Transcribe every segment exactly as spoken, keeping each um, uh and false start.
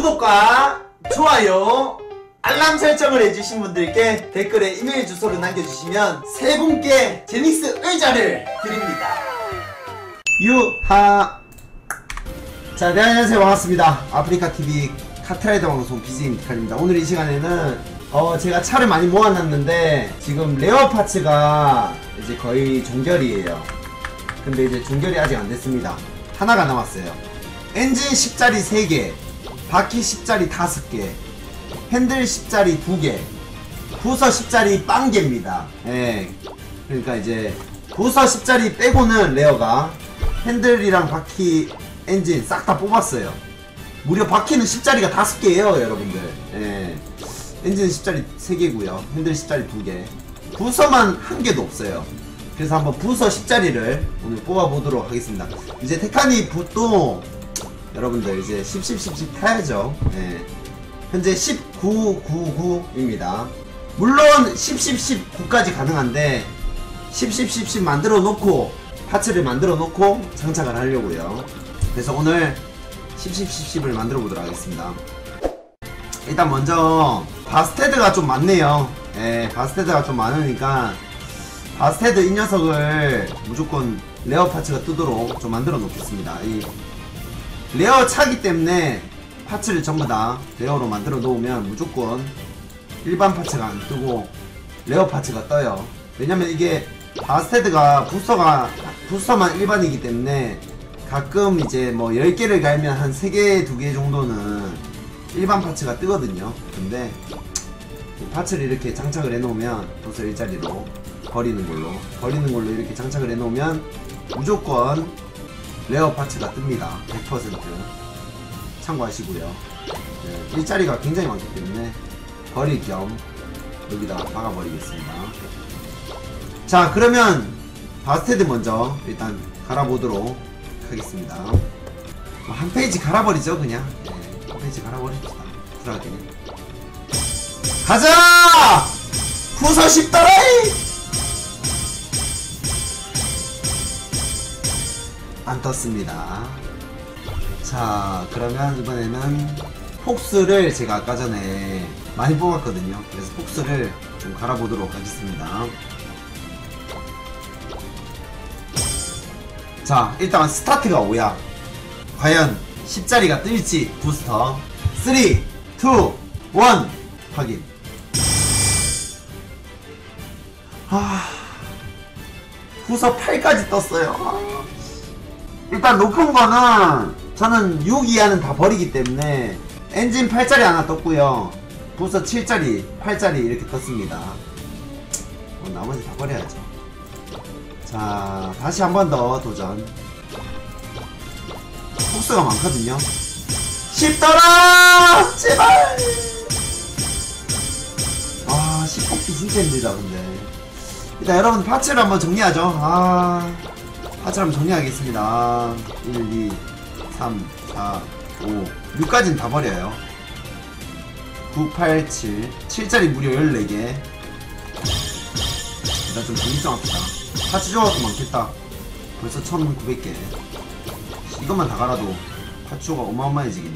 구독과 좋아요 알람 설정을 해주신 분들께 댓글에 이메일 주소를 남겨주시면 세 분께 제닉스 의자를 드립니다. 유하. 자, 네, 안녕하세요. 반갑습니다. 아프리카티비 카트라이더 방송 비지엠 디칼입니다. 오늘 이 시간에는 어 제가 차를 많이 모아놨는데 지금 레어 파츠가 이제 거의 종결이에요. 근데 이제 종결이 아직 안 됐습니다. 하나가 남았어요. 엔진 십 짜리 세 개, 바퀴 십 짜리 다섯 개, 핸들 십 짜리 두 개, 부서 십 짜리 빵 개입니다. 예. 그러니까 이제 부서 십 짜리 빼고는 레어가 핸들이랑 바퀴, 엔진 싹 다 뽑았어요. 무려 바퀴는 십 짜리가 다섯 개예요, 여러분들. 예. 엔진은 십 짜리 세 개고요. 핸들 십 짜리 두 개. 부서만 한 개도 없어요. 그래서 한번 부서 십 짜리를 오늘 뽑아보도록 하겠습니다. 이제 테카니 붓도 여러분들 이제 십, 십, 십, 십 타야죠. 예. 현재 십구, 구, 구입니다. 물론 십, 십, 십구까지 가능한데 십, 십, 십, 십 만들어 놓고 파츠를 만들어 놓고 장착을 하려고요. 그래서 오늘 십, 십, 십, 십을 만들어 보도록 하겠습니다. 일단 먼저 바스테드가 좀 많네요. 예, 바스테드가 좀 많으니까 바스테드 이 녀석을 무조건 레어 파츠가 뜨도록 좀 만들어 놓겠습니다. 이 레어 차기 때문에 파츠를 전부 다 레어로 만들어 놓으면 무조건 일반 파츠가 안 뜨고 레어 파츠가 떠요. 왜냐면 이게 바스테드가 부서가 부서만 일반이기 때문에 가끔 이제 뭐 열 개를 갈면 한 세 개, 두 개 정도는 일반 파츠가 뜨거든요. 근데 파츠를 이렇게 장착을 해 놓으면 부서 일자리로 버리는 걸로 버리는 걸로 이렇게 장착을 해 놓으면 무조건 레어 파츠가 뜹니다. 백 퍼센트 참고하시고요. 네, 일자리가 굉장히 많기 때문에 버릴 겸 여기다 박아버리겠습니다. 자, 그러면 바스테드 먼저 일단 갈아보도록 하겠습니다. 한 페이지 갈아버리죠, 그냥. 네, 한 페이지 갈아버립시다. 쿨하게. 가자! 부서 싶다라이! 안 떴습니다. 자, 그러면 이번에는 폭스를 제가 아까 전에 많이 뽑았거든요. 그래서 폭스를 좀 갈아보도록 하겠습니다. 자, 일단 스타트가 오야. 과연 십 짜리가 뜰지 부스터 삼, 이, 일 확인. 아, 부서 팔까지 떴어요. 아. 일단 높은 거는 저는 육 이하는 다 버리기 때문에 엔진 팔 짜리 하나 떴고요. 부서 칠 짜리, 팔 짜리 이렇게 떴습니다. 어, 나머지 다 버려야죠. 자, 다시 한 번 더 도전. 폭스가 많거든요. 십 떠라! 제발! 아, 십 뽑기 진짜 힘들다, 근데. 일단 여러분 파츠를 한번 정리하죠. 아, 파츠를 한번 정리하겠습니다. 일, 이, 삼, 사, 오, 육까지는 다 버려요. 구, 팔, 칠, 칠 짜리 무려 열네 개. 일단 좀 정리 좀 합시다. 파츠 조각도 많겠다. 벌써 천구백 개. 이것만 다 갈아도 파츠 조각 어마어마해지겠네.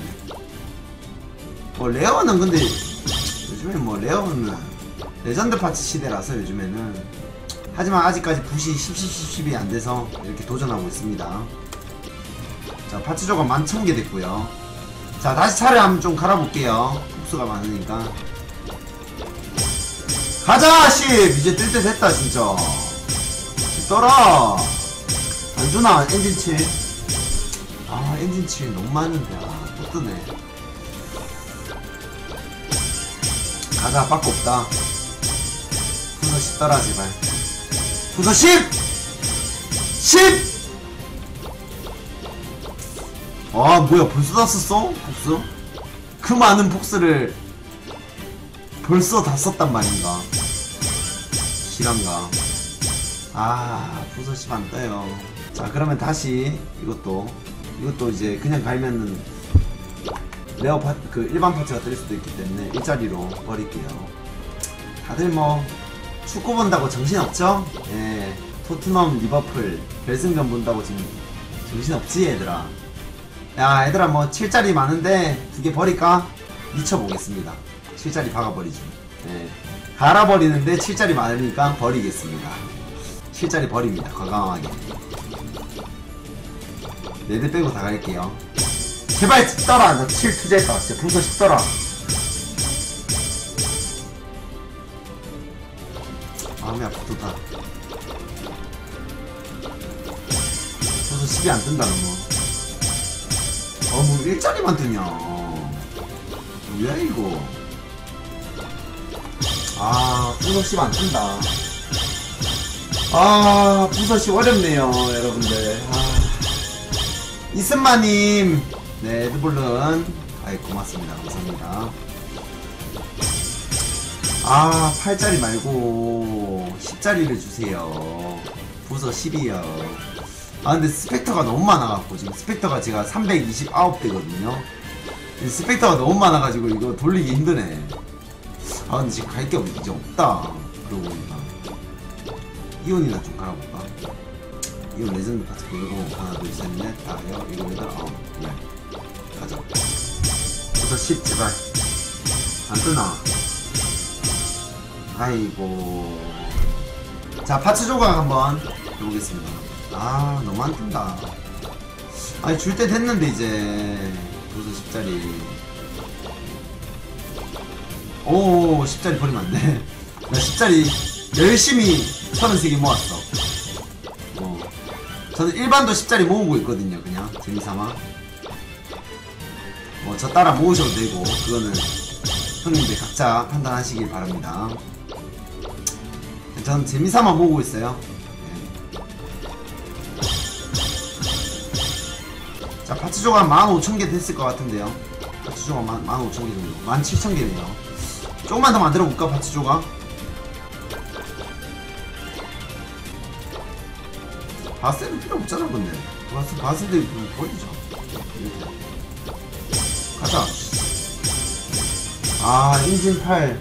뭐 레어는 근데 요즘에 뭐 레어는 레전드 파츠 시대라서 요즘에는. 하지만 아직까지 붓이 십, 십, 십, 십이 안돼서 이렇게 도전하고 있습니다. 자, 파츠 조각 만 천 개 됐고요. 자, 다시 차를 한번 좀 갈아볼게요. 폭스가 많으니까. 가자! 십! 이제 뜰 때 됐다 진짜. 떠라! 안주나 엔진 칠. 아, 엔진 칠 너무 많은데. 아, 또 뜨네. 가자, 밖에 없다. 부서 십 떠라 제발. 부서 십! 십! 아, 뭐야, 벌써 다 썼어? 폭스? 그 많은 폭스를 벌써 다 썼단 말인가? 실한가? 아, 부서 십 안 떠요. 자, 그러면 다시 이것도 이것도 이제 그냥 갈면은 레어 파, 그 일반 파츠가 뜰 수도 있기 때문에 일자리로 버릴게요. 다들 뭐 축구 본다고 정신없죠? 예, 토트넘 리버풀 결승전 본다고 지금 정신없지 얘들아. 야 얘들아 뭐 칠 짜리 많은데 두 개 버릴까? 미쳐보겠습니다. 칠 짜리 박아버리죠. 네. 갈아버리는데 칠 짜리 많으니까 버리겠습니다. 칠 짜리 버립니다. 과감하게. 네드 빼고 다 갈게요. 제발 떠라. 나 칠 투자했다. 진짜 분석 쉽더라. 마음이 아프다. 분석 십이 안 뜬다 너무. 어, 뭐 일 짜리만 뜨냐. 뭐야 이거. 아, 분석 십 안 뜬다. 아, 분석 십 어렵네요 여러분들. 아. 이승마님, 네, 에드볼른. 아이, 고맙습니다. 감사합니다. 아, 팔 짜리 말고 십 짜리를 주세요. 부서 십이요. 아, 근데 스펙터가 너무 많아갖고, 지금 스펙터가 제가 삼백이십구 대거든요. 스펙터가 너무 많아가지고, 이거 돌리기 힘드네. 아, 근데 지금 갈 게 이제 없다. 그러고 보니까. 이온이나 좀 갈아볼까? 이온 레전드 파트 그리고 하나, 둘, 셋, 넷, 다, 여, 일곱, 여덟, 아홉, 열. 가자. 부서 십, 제발. 안 뜨나? 아이고. 자, 파츠 조각 한번 해보겠습니다. 아, 너무 안 뜬다. 아니, 줄 때 됐는데, 이제. 부서 십 짜리. 오, 십 짜리 버리면 안 돼. 나 십 짜리 열심히 서른세 개 모았어. 어. 저는 일반도 십 짜리 모으고 있거든요, 그냥. 재미삼아. 뭐, 저 따라 모으셔도 되고, 그거는 형님들 각자 판단하시길 바랍니다. 전 재미삼아 모으고 있어요. 네. 자, 파츠 조각 만 오천 개 됐을 것 같은데요. 파츠 조각 만 오천 개 정도. 만 칠천 개네요. 조금만 더 만들어 볼까, 파츠 조각? 바스는 필요 없잖아, 근데. 바스, 바스들 좀 버리자. 가자. 아, 인진 팔.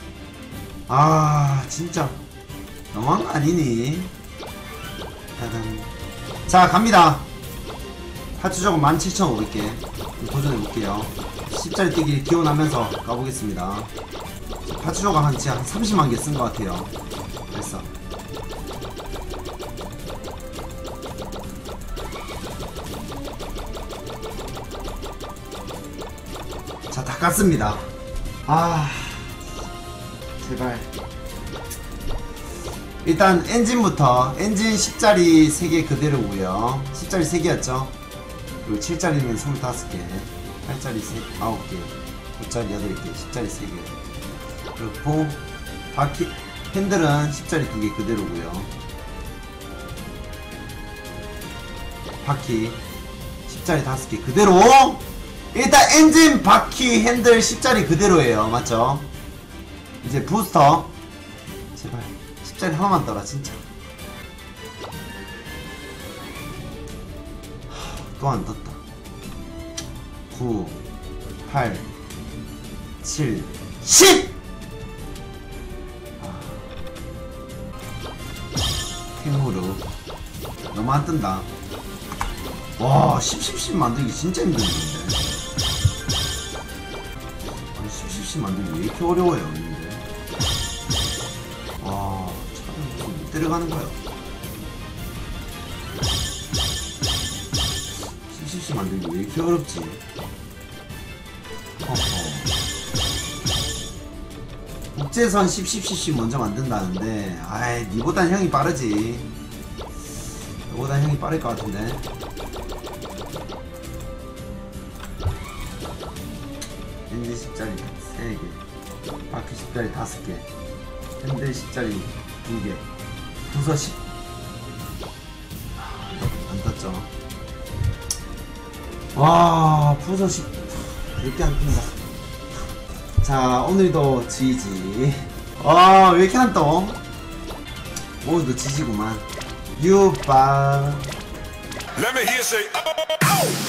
아, 진짜. 너무한 거 아니니? 짜잔. 자, 갑니다. 파츠 조각 만 칠천오백 개. 도전해볼게요. 십 짜리 뛰기 기원하면서 가보겠습니다. 파츠 조각 한, 진짜 한 삼십만 개 쓴 것 같아요. 됐어. 자, 다 깠습니다. 아, 제발. 일단 엔진부터. 엔진 십 짜리 세 개 그대로고요. 십 짜리 세 개였죠. 그리고 칠 짜리는 스물다섯 개, 팔 짜리 아홉 개, 구 짜리 여덟 개, 십 짜리 세 개. 그리고 바퀴 핸들은 십 짜리 두 개 그대로고요. 바퀴 십 짜리 다섯 개 그대로. 일단 엔진, 바퀴, 핸들 십 짜리 그대로예요. 맞죠? 이제 부스터. 제발 십 짜리 하나만 떠라 진짜. 또 안 떴다. 구, 팔, 칠, 십! 아. 캥거루. 너무 안 뜬다. 와, 십, 십, 십 만들기 진짜 힘든데. 아니, 십, 십, 십 만들기 왜 이렇게 어려워요, 근데. 와, 차를 못 때려가는 거야. 십, 십 만들기 왜 이렇게 어렵지? 어허. 국제선 십, 십, 십, 십 먼저 만든다는데, 아이, 니보단 형이 빠르지. 너보단 형이 빠를 것 같은데. 엔진 십 짜리 세 개, 바퀴 십 짜리 다섯 개, 핸들 십 짜리 두 개, 부서 십. 안 떴죠. 와, 부서 십. 이렇게 안 뜬다. 자, 오늘도 지지. 아, 왜 이렇게 안 떠? 오늘도 지지구만. 유바. Let me hear say, oh, oh.